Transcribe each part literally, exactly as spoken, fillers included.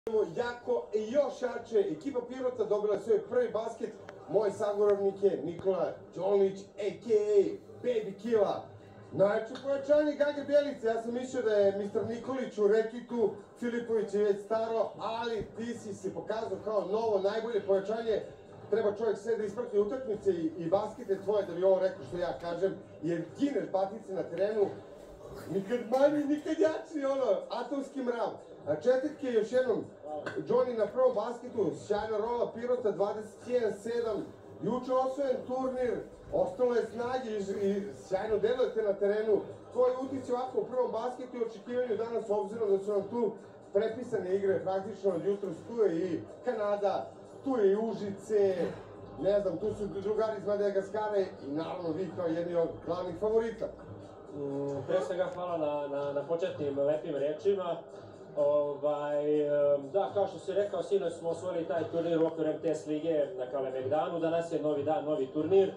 Jako i još jače, ekipa Pirota dobila svoj prvi basket. Moj sagovornik je Nikola Đolić, a k a. Baby Killa. Najjače pojačanje Gage Bjelice. Ja sam mislio da je mister Nikolić u rekitu, Filipović je već staro, ali ti si se pokazao kao novo, najbolje pojačanje. Treba čovjek sve da isprati utakmice i, i baskete tvoje, da bi ovo rekao što ja kažem, jer gineš batice na terenu. Nikad manji, nikad jači, ono, atomski mrav. A četitke još jednom, Johnny na prvom basketu, sjajna rola Pirota, dvadeset jedan sedam, juče osvojen turnir, ostalo je snage i sjajno delujete na terenu. Koji utici ovako u prvom basketu i očekivanju danas, obzirom da su nam tu prepisane igre, praktično od jutros, tu je i Kanada, tu je i Užice, ne znam, tu su drugari iz Madagaskara i naravno vi kao jedni od glavnih favorita. Pre svega hvala na, na, na početnim lepim rečima. Ovaj, da, kao što si rekao, sinoć smo osvojili taj turnir u okviru em te es lige na Kalemegdanu. Danas je novi dan, novi turnir.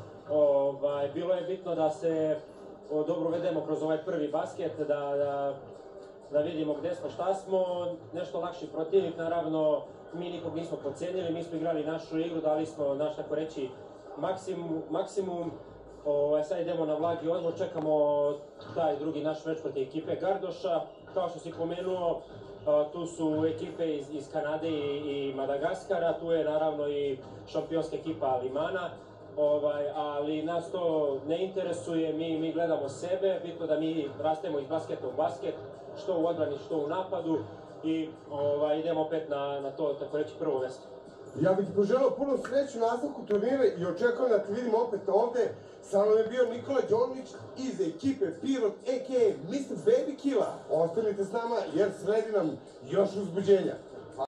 Ovaj, bilo je bitno da se o, dobro uvedemo kroz ovaj prvi basket, da, da, da vidimo gde smo, šta smo. Nešto lakši protivnik, naravno, mi nikog nismo podcenili, mi smo igrali našu igru, dali smo naš, tako reći, maksimum, maksimum. Ovaj, sad idemo na blagi odmor, čekamo taj drugi naš meč protiv ekipe Gardoša. Kao što si pomenuo, tu su ekipe iz, iz Kanade i, i Madagaskara, tu je naravno i šampionska ekipa Limana, ovaj, ali nas to ne interesuje, mi, mi gledamo sebe, bitno da mi rastemo iz basketa u basket, što u odbrani, što u napadu i ovaj, idemo opet na, na to, tako reći, prvo mesto. Ja bih ti poželao puno sreću na nastavku turnira i očekujem da te vidim opet ovde. Sa mnom je bio Nikola Đolić iz ekipe Pirot, a k a. mister Baby Killa. Ostanite s nama jer sledi nam još uzbuđenja.